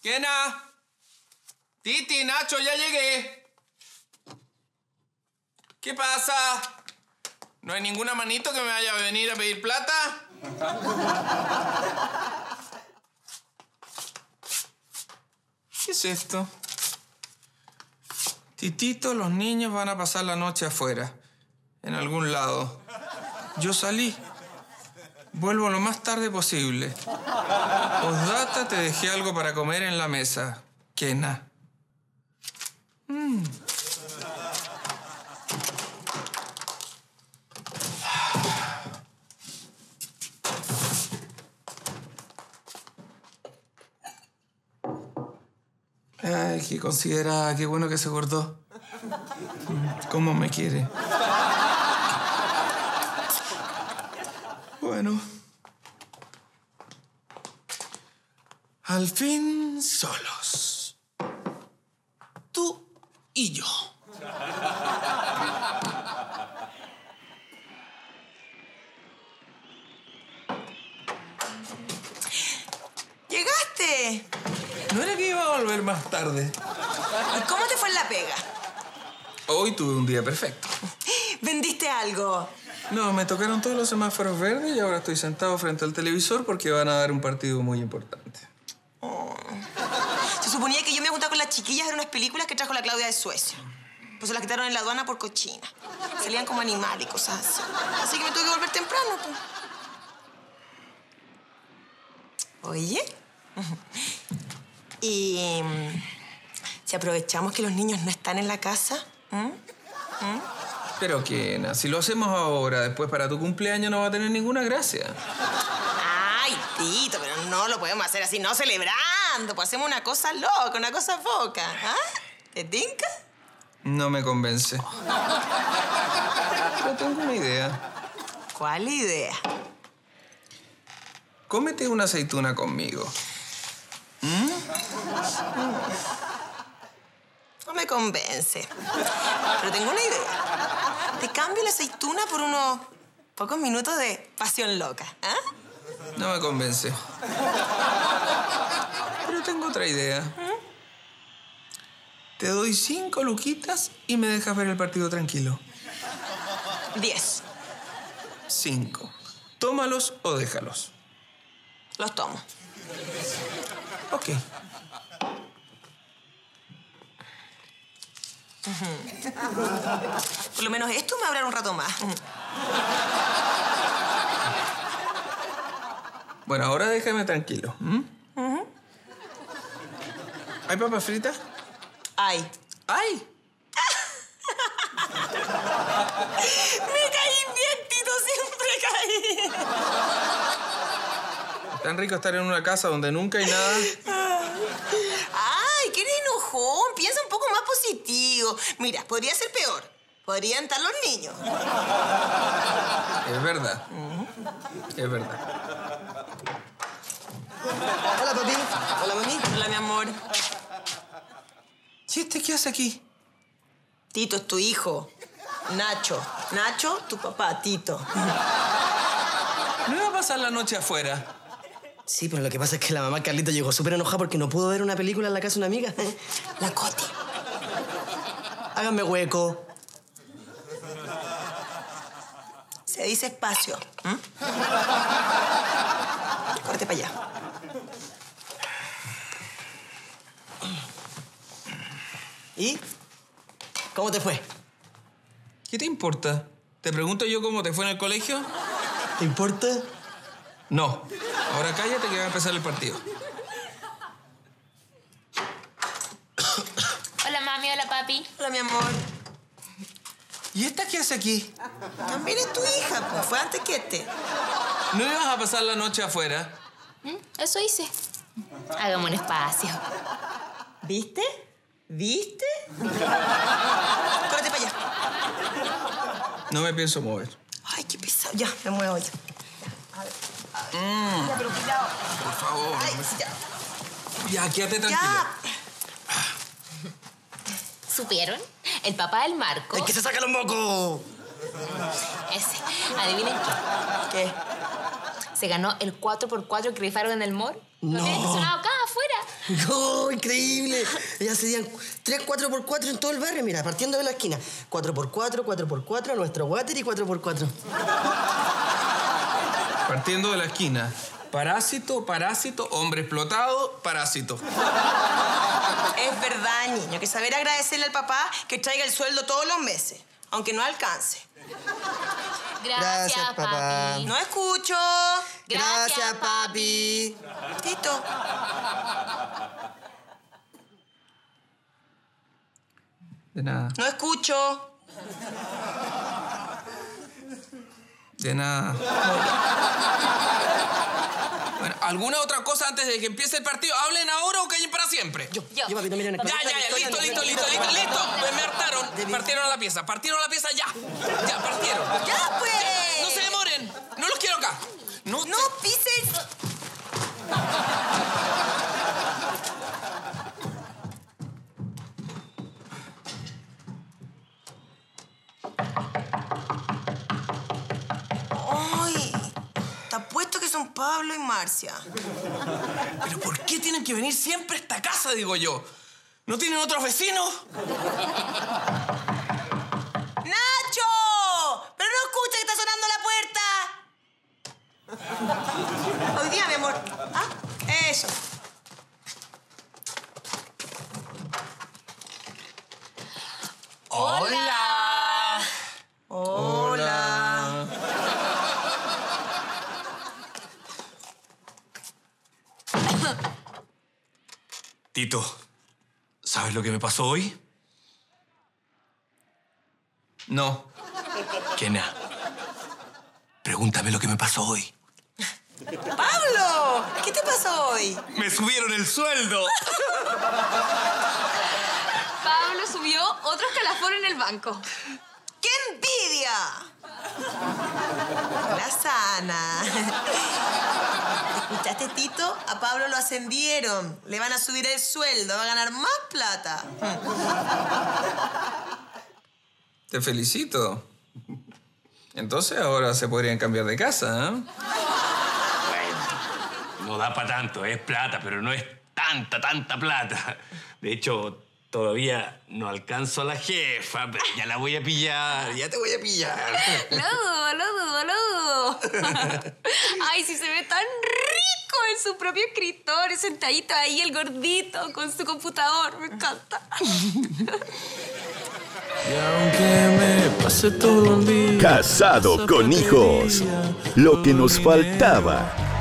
Kena. Titi, Nacho, ya llegué. ¿Qué pasa? ¿No hay ninguna manito que me vaya a venir a pedir plata? ¿Qué es esto? Titito, los niños van a pasar la noche afuera, en algún lado. Yo salí. Vuelvo lo más tarde posible. Postdata, te dejé algo para comer en la mesa. Kena. Ay, qué considerada, qué bueno que se acordó. ¿Cómo me quiere? Bueno. Al fin solos. Tú y yo. ¿Llegaste? No era que iba a volver más tarde. ¿Y cómo te fue en la pega? Hoy tuve un día perfecto. ¿Vendiste algo? No, me tocaron todos los semáforos verdes y ahora estoy sentado frente al televisor porque van a dar un partido muy importante. Oh. Se suponía que yo me iba a juntar con las chiquillas de unas películas que trajo la Claudia de Suecia. Pues se las quitaron en la aduana por cochina. Salían como animales y cosas así. Así que me tuve que volver temprano, pues. Oye. Y si aprovechamos que los niños no están en la casa. Pero, Kena, si lo hacemos ahora, después para tu cumpleaños no va a tener ninguna gracia. Ay, Tito, pero no lo podemos hacer así, no celebrando. Pues hacemos una cosa loca, una cosa foca. ¿Ah? ¿Te tinca? No me convence. Pero tengo una idea. ¿Cuál idea? Cómete una aceituna conmigo. No me convence. Pero tengo una idea. Te cambio la aceituna por unos pocos minutos de pasión loca. ¿Ah? No me convence. Pero tengo otra idea. Te doy 5 luquitas y me dejas ver el partido tranquilo. 10. 5. Tómalos o déjalos. Los tomo. Ok. Por lo menos esto me va a hablar un rato más. Bueno, ahora déjame tranquilo. ¿Hay papas fritas? Ay. ¡Ay! Me caí bien, Tito. Siempre caí. Tan rico estar en una casa donde nunca hay nada. Ay, qué enojón. Piensa un poco más positivo. Mira, podría ser peor. Podrían estar los niños. Es verdad. Es verdad. Hola, papi. Hola, mami. Hola, mi amor. ¿Y este qué hace aquí? Tito es tu hijo. Nacho. Nacho, tu papá, Tito. ¿No iba a pasar la noche afuera? Sí, pero lo que pasa es que la mamá Carlito llegó súper enojada porque no pudo ver una película en la casa de una amiga. La Coti. Háganme hueco. Se dice espacio. Corte para allá. ¿Y? ¿Cómo te fue? ¿Qué te importa? ¿Te pregunto yo cómo te fue en el colegio? ¿Te importa? No. Ahora cállate que va a empezar el partido. Hola, mami. Hola, papi. Hola, mi amor. ¿Y esta qué hace aquí? También es tu hija, pues. Fue antes que este. ¿No ibas a pasar la noche afuera? Eso hice. Hagamos un espacio. ¿Viste? ¿Viste? Córrete para allá. No me pienso mover. Ay, qué pesado. Ya, me muevo ya. A ver. Ya, pero cuidado. Por favor. Ay, ya. Ya, quédate tranquila. Ya. ¿Supieron? El papá del Marco... ¡Es que se saca los mocos! Ese. Adivinen qué. ¿Qué? Se ganó el 4x4 que rifaron en el mall. No. ¿Lo tienen estacionado acá afuera? ¡Oh, increíble! Ya serían 3 4x4 en todo el barrio, mira, partiendo de la esquina. 4x4, 4x4, nuestro water y 4x4. Partiendo de la esquina. Parásito, parásito, hombre explotado, parásito. Es verdad, niño, que saber agradecerle al papá que traiga el sueldo todos los meses, aunque no alcance. Gracias, papá. papi. No escucho. Gracias, papi. Tito. De nada. No escucho. De nada. Bueno, ¿alguna otra cosa antes de que empiece el partido? ¿Hablen ahora o callen para siempre? Yo, papito, miren. Ya, listo. Me hartaron. Partieron a la pieza ya. Ya, partieron. ¡Ya, pues! No se demoren. No los quiero acá. ¡No pises! ¡Ay! Te apuesto que son Pablo y Marcia. ¿Pero por qué tienen que venir siempre a esta casa, digo yo? ¿No tienen otros vecinos? ¡Nacho! ¿Pero no escucha que está sonando la puerta? Hoy día, mi amor. ¿Ah? Eso. ¡Hola! Hola. Tito, ¿sabes lo que me pasó hoy? No. ¿Qué nada? Pregúntame lo que me pasó hoy. ¡Pablo! ¿Qué te pasó hoy? ¡Me subieron el sueldo! Pablo subió otro escalafón en el banco. ¡Qué envidia! La sana. ¿Escuchaste, Tito? A Pablo lo ascendieron. Le van a subir el sueldo. Va a ganar más plata. Te felicito. Entonces ahora se podrían cambiar de casa, ¿eh? No da para tanto, es plata, pero no es tanta plata. De hecho, todavía no alcanzo a la jefa, pero ya la voy a pillar, ya te voy a pillar. Lo dudo. Ay, si se ve tan rico en su propio escritorio, sentadito ahí, el gordito, con su computador. Me encanta. Y aunque me pase todo el día Casado con hijos. Lo que nos faltaba.